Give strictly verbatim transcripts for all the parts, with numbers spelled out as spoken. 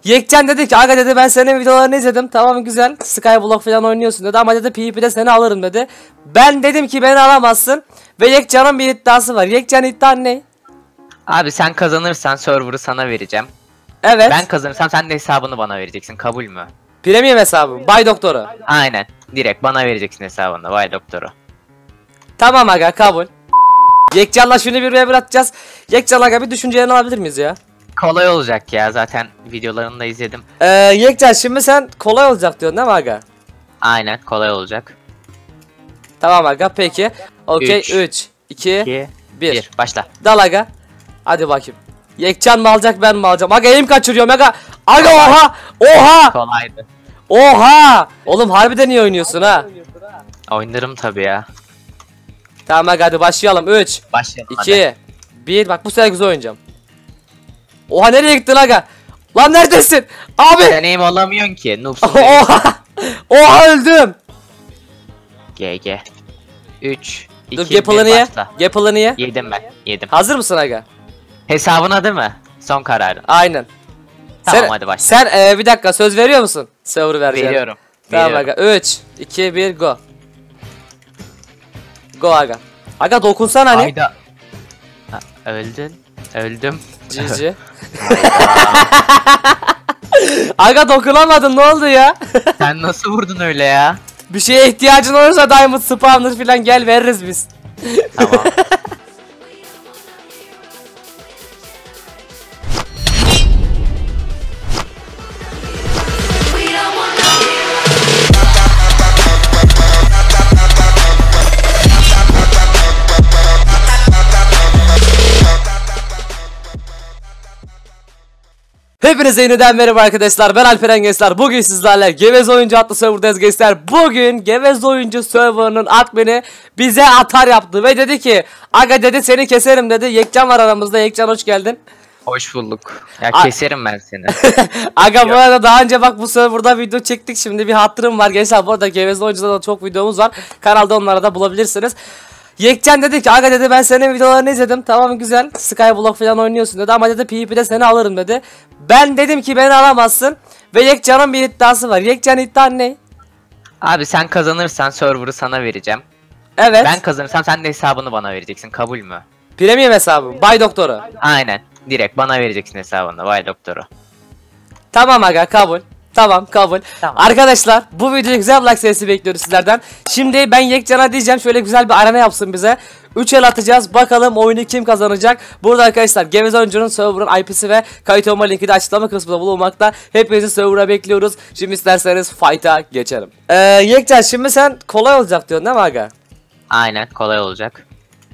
Yekcan dedi ki aga dedi ben senin videolarını izledim, tamam güzel Skyblock falan oynuyorsun dedi ama dedi PvP'de seni alırım dedi. Ben dedim ki beni alamazsın ve Yekcan'ın bir iddiası var. Yekcan iddian ne? Abi sen kazanırsan server'ı sana vereceğim. Evet. Ben kazanırsam sen de hesabını bana vereceksin, kabul mü? Premium hesabım Bay Doktor'u. Aynen, direkt bana vereceksin hesabını Bay Doktor'u. Tamam aga, kabul. Yekcan'la şunu bir bir atacağız. Yekcan aga bir düşüncelerini alabilir miyiz ya? Kolay olacak ya, zaten videolarını da izledim. Ee, Yekcan şimdi sen kolay olacak diyorsun değil mi aga? Aynen, kolay olacak. Tamam aga, peki. Okey, üç, iki, bir. Başla. Dal aga. Hadi bakayım. Yekcan mı alacak, ben mi alacağım? Aga elim kaçırıyorum aga. Aga oha! Oha! Kolaydı. Oha! Oğlum harbiden iyi oynuyorsun ha. Oynarım tabi ya. Tamam aga, hadi başlayalım. üç, Başlayalım iki, bir. Bak bu sefer güzel oynayacağım. Oha, nereye gittin aga? Lan neredesin? Abi! Deneyim olamıyorsun ki. Noobsun. Oha! Oha, öldüm. G G. üç, Dur, iki, Gapal'ını bir ye. başla. Gapal'ını ye. Yedim ben. Yedim. Hazır mısın aga? Hesabına değil mi? Son kararın. Aynen. Tamam, sen, hadi başla. Sen ee, bir dakika söz veriyor musun? Server vereceğine. Veriyorum. Tamam Veriyorum. aga. üç, iki, bir go. Go aga. Aga dokunsana hani. Hayda. Ha, öldün. Öldüm. Cici. Aga dokunamadın, ne oldu ya? Sen nasıl vurdun öyle ya? Bir şeye ihtiyacın olursa Diamond Spawner falan gel, veririz biz. Tamam. Hepinize yeniden merhaba arkadaşlar, ben Alperen Gençler. Bugün sizlerle Geveze Oyuncu adlı serverdayız gençler. Bugün Geveze Oyuncu serverının admini bize atar yaptı ve dedi ki aga dedi seni keserim dedi. Yekcan var aramızda. Yekcan hoş geldin. Hoş bulduk. Ya A keserim ben seni. Aga bu arada daha önce bak bu serverda video çektik, şimdi bir hatırım var gençler. Bu arada Geveze Oyuncu'da da çok videomuz var. Kanalda onları da bulabilirsiniz. Yekcan dedi ki aga dedi ben senin videolarını izledim, tamam güzel Skyblock falan oynuyorsun dedi ama dedi PvP'de seni alırım dedi. Ben dedim ki beni alamazsın ve Yekcan'ın bir iddiası var. Yekcan iddian ne? Abi sen kazanırsan server'ı sana vereceğim. Evet. Ben kazanırsam sen de hesabını bana vereceksin, kabul mü? Premium hesabım Bay Doktor'u. Aynen, direkt bana vereceksin hesabını Bay Doktor'u. Tamam aga, kabul. Tamam, kabul. Tamam. Arkadaşlar bu videoya güzel bir like sayısı bekliyoruz sizlerden. Şimdi ben Yekcan'a diyeceğim şöyle güzel bir arena yapsın bize. üç el atacağız, bakalım oyunu kim kazanacak. Burada arkadaşlar Geveze Oyuncu'nun server'ın I P'si ve kayıt olma linki de açıklama kısmında bulunmakta. Hepinizi server'a bekliyoruz. Şimdi isterseniz fight'a geçelim. Ee, Yekcan şimdi sen kolay olacak diyorsun değil mi aga? Aynen, kolay olacak.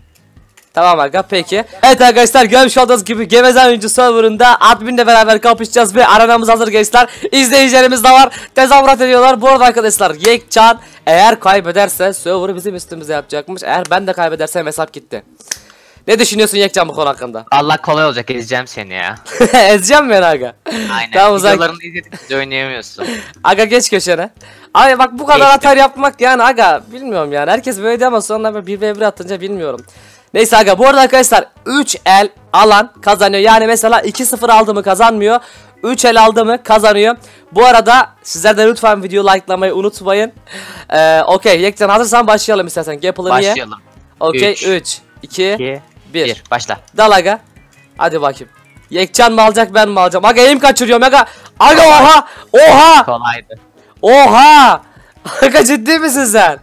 Tamam aga, peki. Evet arkadaşlar, görmüş olduğunuz gibi Geveze Oyuncu serverında adminle beraber kapışacağız ve arenamız hazır gençler. İzleyicilerimiz de var, tezahürat ediyorlar. Bu arada arkadaşlar Yekcan eğer kaybederse server'ı bizim üstümüze yapacakmış. Eğer ben de kaybedersem hesap gitti. Ne düşünüyorsun Yekcan bu konu hakkında? Allah, kolay olacak, ezeceğim seni ya. Ezeceğim beni aga. Aynen, Tamam, o zaman- videolarını izledim, hiç oynayamıyorsun. Aga geç köşene. Ay bak bu kadar Geçtim. atar yapmak yani aga, bilmiyorum yani. Herkes böyle diyor ama sonra bir ve bir atınca bilmiyorum. Neyse aga, bu arada arkadaşlar üç el alan kazanıyor. Yani mesela iki sıfır aldı mı kazanmıyor. üç el aldı mı kazanıyor. Bu arada sizler de lütfen video likelamayı unutmayın. Ee, Okey Yekcan, hazırsan başlayalım istersen. Gapal'ını ye. Başlayalım. Okey, Üç, üç, iki, iki, bir. bir. Başla. Dal aga. Hadi bakayım. Yekcan mı alacak, ben mi alacağım? Aga elim kaçırıyorum aga. Aga oha! Oha! Kolaydı. Oha! Aga ciddi misin sen?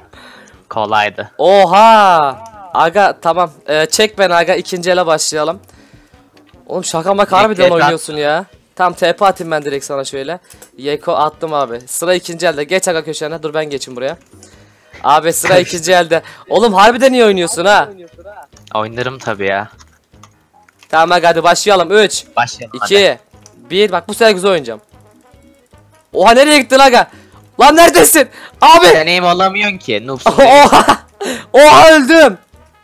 Kolaydı. Oha! Aga tamam. Ee, çek beni aga, ikinci ele başlayalım. Oğlum şaka maka harbiden Bekle, oynuyorsun ya. Tamam, T P atayım ben direkt sana şöyle. Yeko attım abi. Sıra ikinci elde. Geç aga köşene. Dur ben geçeyim buraya. Abi sıra ikinci elde. Oğlum harbiden iyi oynuyorsun ha. Oynarım tabi ya. Tamam aga, hadi başlayalım. üç, Başlayalım iki, bir. Bak bu sefer güzel oynayacağım. Oha, nereye gittin aga? Lan neredesin? Abi! Deneyim olamıyorsun ki. Noobsun. Oha! Oha, öldüm.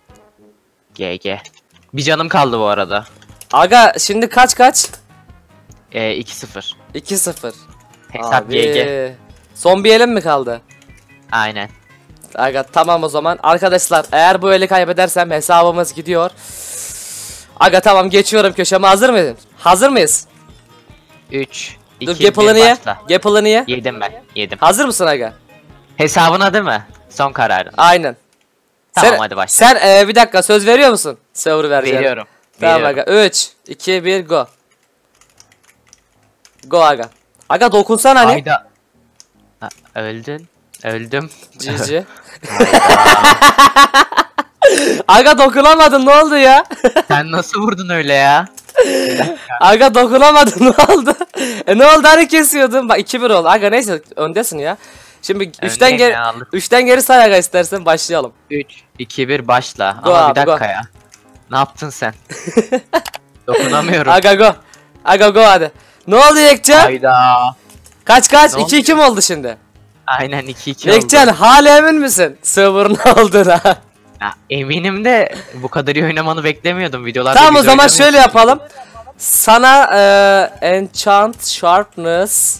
G G. Bir canım kaldı bu arada. Aga şimdi kaç kaç? Ee, iki sıfır. iki sıfır. Hesap G G. Son bir elim mi kaldı? Aynen. Aga tamam o zaman. Arkadaşlar eğer bu eli kaybedersem hesabımız gidiyor. Aga tamam, geçiyorum köşeme, hazır mıyız? Hazır mıyız? üç, Dur iki, Gapal'ını bir ye. başla. Gapal'ını ye. Yedim ben. Yedim. Hazır mısın aga? Hesabına değil mi? Son kararın. Aynen. Tamam sen, hadi başla. Sen e, bir dakika söz veriyor musun? Server vereceğine. Veriyorum. Tamam veriyorum. aga. üç, iki, bir go. Go aga. Aga dokunsana hani. Hayda. Ha, öldün. Öldüm. Cici. Aga dokunamadın ne oldu ya? Sen nasıl vurdun öyle ya? Aga dokunamadın ne oldu? E ne oldu hani kesiyordun? Bak iki bir oldu. Aga neyse öndesin ya. Şimdi üçten geri ya, alır. üçten geri say aga istersen başlayalım. üç, iki, bir başla. Go Ama abi, bir dakika go. ya. Ne yaptın sen? Dokunamıyorum. Aga go. Aga go hadi. Ne oldu Yekcan? Hayda. Kaç kaç? Ne iki iki mi oldu şimdi? Aynen iki iki oldu. Yekcan hala emin misin? Server'ın olduğuna. Ya, eminim de bu kadar iyi oynamanı beklemiyordum videolarda. Tamam o güzel zaman oynamıyorsun. şöyle yapalım. Sana e, enchant sharpness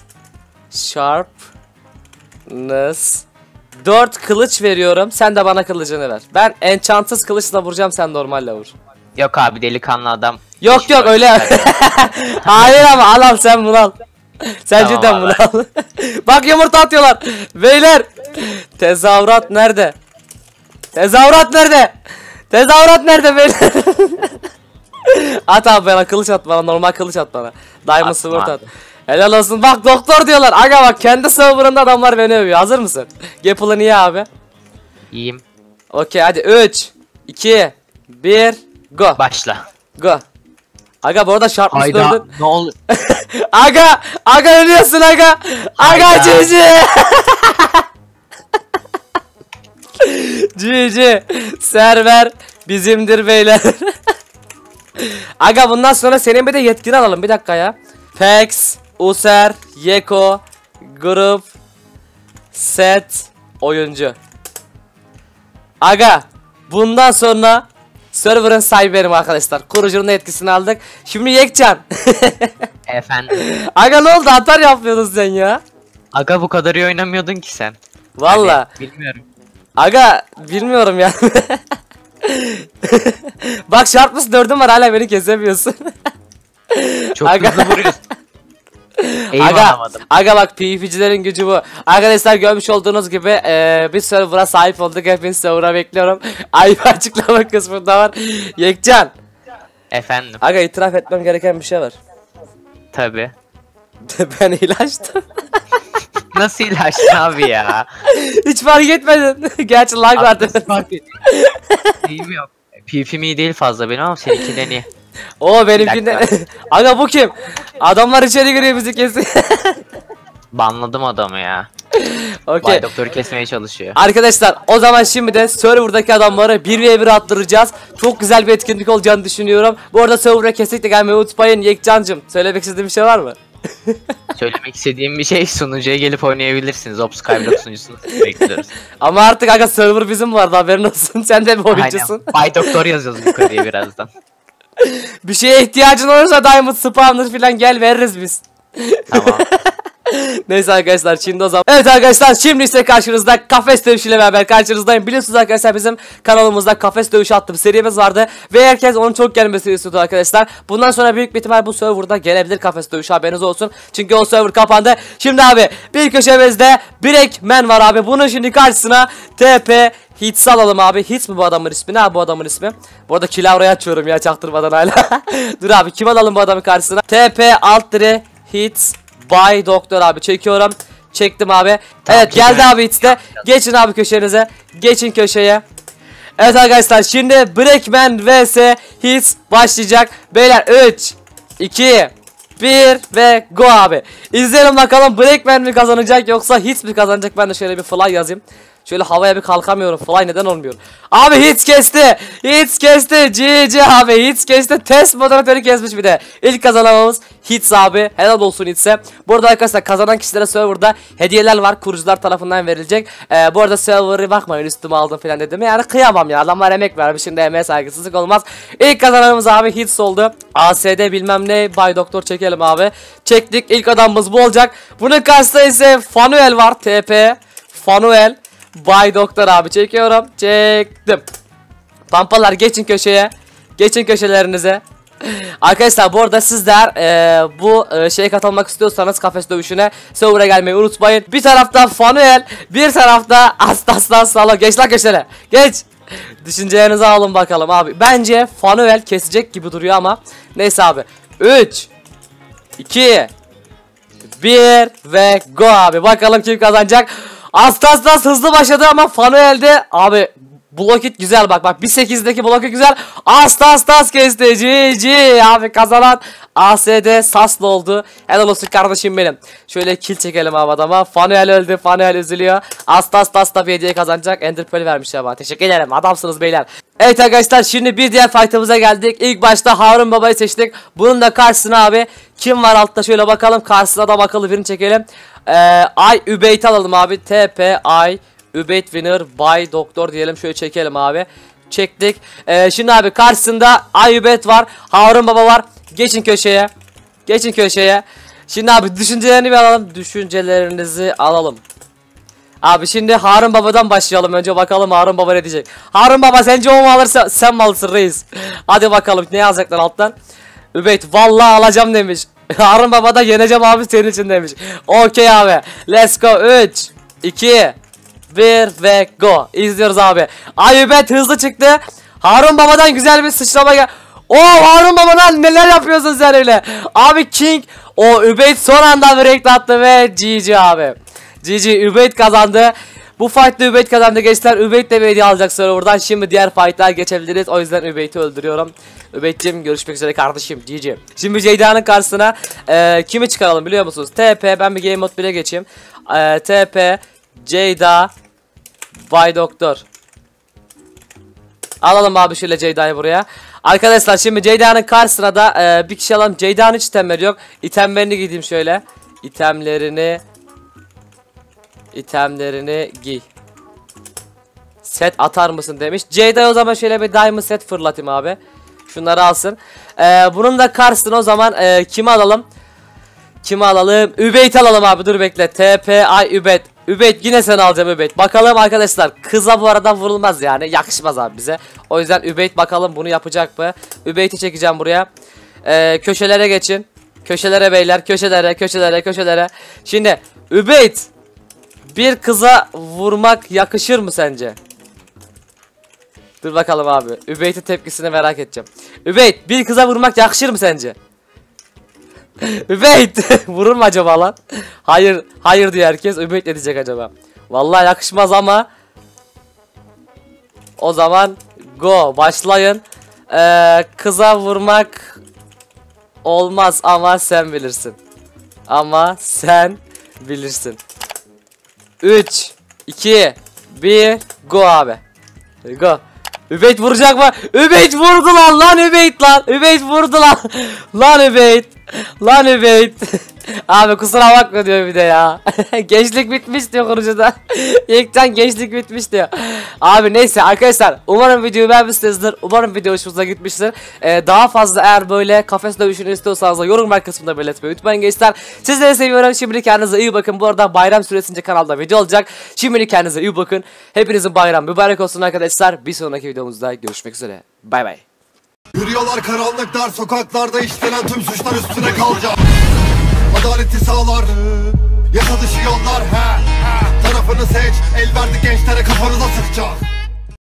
sharpness dört kılıç veriyorum. Sen de bana kılıcını ver. Ben enchantsız kılıçla vuracağım, sen normalle vur. Yok abi delikanlı adam. Yok Hiç yok böyle- öyle. Hayır ama al al sen bunu al. Sen Tamam cidden abi. bunu al. Bak yumurta atıyorlar. Beyler. Tezahürat nerede? Tezahürat nerede? Tezahürat nerede beyler? At abi bana kılıç at bana, normal kılıç at bana. Diamond Atma sword at. abi. Helal olsun. Bak doktor diyorlar. Aga bak kendi serverında adamlar beni övüyor. Hazır mısın? Gapal'ı niye abi? İyiyim. Okey hadi üç iki bir go. Başla. Go. Aga bu arada Sharpness Hayda. dördün. Ne ol? Aga! Aga ölüyorsun aga! Aga Hayda. cici! Cici! Server bizimdir beyler. Aga bundan sonra senin bir de yetkini alalım bir dakika ya. Pex, User, Yeko, Grup, Set, Oyuncu. Aga bundan sonra server'ın sahibi benim arkadaşlar. Kurucunun da etkisini aldık. Şimdi Yekcan. Efendim. Aga ne oldu, atar yapıyordun sen ya? Aga bu kadar iyi oynamıyordun ki sen. Valla. Hani, bilmiyorum. Aga bilmiyorum ya. Bak Sharpness dördüm var hala beni kesemiyorsun. Çok Aga. hızlı vuruyorsun. Eğim Aga, alamadım. aga bak PvP'cilerin gücü bu. Arkadaşlar görmüş olduğunuz gibi e, bir server'a sahip olduk. Hepiniz server'a bekliyorum. Ayıp açıklama kısmında var. Yekcan. Efendim. Aga itiraf etmem gereken bir şey var. Tabi. Ben ilaçtım. Nasıl ilaçtın abi ya? Hiç fark etmedin. Gerçi lag vardı. İyiyim yok. PvP'm iyi değil fazla benim ama seninkinden iyi. Oo benimkinden. Aga bu kim? Adamlar içeri giriyor bizi kesiyor. Banladım adamı ya. Okey. Bay doktoru kesmeye çalışıyor. Arkadaşlar o zaman şimdi de serverdaki adamları bir ve bir attıracağız. Çok güzel bir etkinlik olacağını düşünüyorum. Bu arada server'a kesinlikle gelmeyi unutmayın. Yekcancım söylemek istediğin bir şey var mı? Söylemek istediğim bir şey, sunucuya gelip oynayabilirsiniz. Ops Skyblock sunucusunu bekliyoruz. Ama artık aga server bizim vardı, haberin olsun. Sen de bir oyuncusun. Aynen. Bay doktor yazıyoruz yukarıya birazdan. Bir şeye ihtiyacın olursa Diamond Spawner falan gel veririz biz. Tamam. Neyse arkadaşlar şimdi o zaman. Evet arkadaşlar şimdi ise karşınızda kafes dövüşüyle beraber karşınızdayım. Biliyorsunuz arkadaşlar bizim kanalımızda kafes dövüşü attığım serimiz vardı. Ve herkes onun çok gelmesini istiyordu arkadaşlar. Bundan sonra büyük bir ihtimal bu serverda gelebilir kafes dövüşü, haberiniz olsun. Çünkü o server kapandı. Şimdi abi bir köşemizde Breakman var abi. Bunun şimdi karşısına T P Hits alalım abi. Hits mi bu adamın ismi? Ne abi bu adamın ismi? Bu arada kilavrayı açıyorum ya çaktırmadan hala. Dur abi kim alalım bu adamın karşısına? T P alt dire Hits Bay Doktor abi çekiyorum. Çektim abi. Tamam, evet geldi çekelim. abi Hits'te. Geçin abi köşenize. Geçin köşeye. Evet arkadaşlar şimdi Breakman vs Hits başlayacak. Beyler üç iki bir ve go abi. İzleyelim bakalım Breakman mi kazanacak yoksa Hits mi kazanacak? Ben de şöyle bir fly yazayım. Şöyle havaya bir kalkamıyorum. Fly neden olmuyor? Abi hits kesti. Hits kesti. G G abi hits kesti. Test moderatörü kesmiş bir de. İlk kazanamamız Hits abi. Helal olsun Hits'e. Bu arada arkadaşlar kazanan kişilere serverda hediyeler var. Kurucular tarafından verilecek. Ee, bu arada server'ı bakmayın üstüme aldım falan dedim. Yani kıyamam ya. Adamlar emek vermiş. Şimdi emeğe saygısızlık olmaz. İlk kazananımız abi Hits oldu. A S D bilmem ne. Bay Doktor çekelim abi. Çektik. İlk adamımız bu olacak. Bunun karşısında ise Fanuel var. T P Fanuel Bay Doktor abi çekiyorum. Çektim. Pampalar geçin köşeye. Geçin köşelerinize. Arkadaşlar bu arada sizler e, bu e, şeye katılmak istiyorsanız kafes dövüşüne server'a gelmeyi unutmayın. Bir tarafta Fanuel, bir tarafta Astaslan Salo. Geç lan köşene. Geç. Düşüncelerinizi alın bakalım abi. Bence Fanuel kesecek gibi duruyor ama neyse abi. üç iki bir ve go abi. Bakalım kim kazanacak. Astaslas hızlı başladı ama Fanuel'de abi blokit güzel bak bak bir sekizdeki blokit güzel. Astaslas kesti. G G abi kazanan A S D Saslı oldu. Helal olsun kardeşim benim. Şöyle kill çekelim abi adama. Fanuel öldü. Fanuel üzülüyor. Astaslas da bir hediye kazanacak. Ender Pearl vermiş ya bana. Teşekkür ederim. Adamsınız beyler. Evet arkadaşlar şimdi bir diğer fight'ımıza geldik. İlk başta Harun Baba'yı seçtik. Bunun da karşısına abi kim var altta şöyle bakalım. Karşısına da bakalım birini çekelim. Ee, Ay Übeyt alalım abi. T P Ay Übeyt Winner Bay Doktor diyelim. Şöyle çekelim abi. Çektik. Ee, şimdi abi karşısında Ay Übeyt var. Harun Baba var. Geçin köşeye. Geçin köşeye. Şimdi abi düşüncelerini bir alalım. Düşüncelerinizi alalım. Abi şimdi Harun Baba'dan başlayalım. Önce bakalım Harun Baba ne diyecek. Harun Baba sence o mu alırsa sen mi alırsın reis? Hadi bakalım ne yazacaklar alttan. Übeyt vallahi alacağım demiş. Harun Baba da yeneceğim abi senin için demiş. Okey abi. Let's go. üç iki bir ve go. İzliyoruz abi. Ay Übeyt hızlı çıktı. Harun Baba'dan güzel bir sıçrama gel. Oo Harun Baba'dan neler yapıyorsun sen öyle? Abi King. O Übeyt son anda break attı ve G G abi. G G Übeyt kazandı. Bu fight'ta Übeyt kazandı gençler. Übeyt de bir hediye alacak sonra buradan. Şimdi diğer fight'lar geçebiliriz. O yüzden Übeyt'i öldürüyorum. Übeyt'cim görüşmek üzere kardeşim. G G. Şimdi Ceyda'nın karşısına e, kimi çıkaralım biliyor musunuz? T P ben bir game mode bile geçeyim. E, T P Ceyda Bay Doktor. Alalım abi şöyle Ceyda'yı buraya. Arkadaşlar şimdi Ceyda'nın karşısına da e, bir kişi alalım. Ceyda'nın hiç itemleri yok. İtemlerini giyeyim şöyle. İtemlerini İtemlerini giy. Set atar mısın demiş. Ceyda'ya o zaman şöyle bir diamond set fırlatayım abi. Şunları alsın. Ee, bunun da karşısına o zaman e, kimi alalım? Kimi alalım? Übeyt alalım abi dur bekle. T P Ay Übeyt. Übeyt yine sen alacağım Übeyt. Bakalım arkadaşlar kıza bu arada vurulmaz yani. Yakışmaz abi bize. O yüzden Übeyt bakalım bunu yapacak mı? Übeyt'i çekeceğim buraya. Ee, köşelere geçin. Köşelere beyler. Köşelere köşelere köşelere. Şimdi Übeyt. Bir kıza vurmak yakışır mı sence? Dur bakalım abi. Übeyt'in tepkisini merak edeceğim. Übeyt bir kıza vurmak yakışır mı sence? Übeyt vurur mu acaba lan? Hayır, hayır diyor herkes. Übeyt ne diyecek acaba? Vallahi yakışmaz ama. O zaman go başlayın. Ee, kıza vurmak olmaz ama sen bilirsin. Ama sen bilirsin. üç iki bir go abi. Go. Übeyt vuracak mı? Übeyt vurdu lan lan Übeyt lan. Übeyt vurdu lan. Lan Übeyt. Lan Übeyt. Abi kusura bakma diyor bir de ya. Gençlik bitmiş diyor kurucuda. İlkten gençlik bitmiş diyor. Abi neyse arkadaşlar umarım videoyu beğenmişsinizdir. Umarım video hoşunuza gitmiştir. Ee, daha fazla eğer böyle kafes dövüşünü istiyorsanız da yorumlar kısmında belirtmeyi unutmayın gençler. Sizleri seviyorum. Şimdilik kendinize iyi bakın. Bu arada bayram süresince kanalda video olacak. Şimdilik kendinize iyi bakın. Hepinizin bayram mübarek olsun arkadaşlar. Bir sonraki videomuzda görüşmek üzere. Bay bay. Yürüyorlar karanlık dar sokaklarda işlenen tüm suçlar üstüne kalacak. Adaleti sağlar, yasa dışı yollar he, he. Tarafını seç, el verdi gençlere kafanıza sıkacak.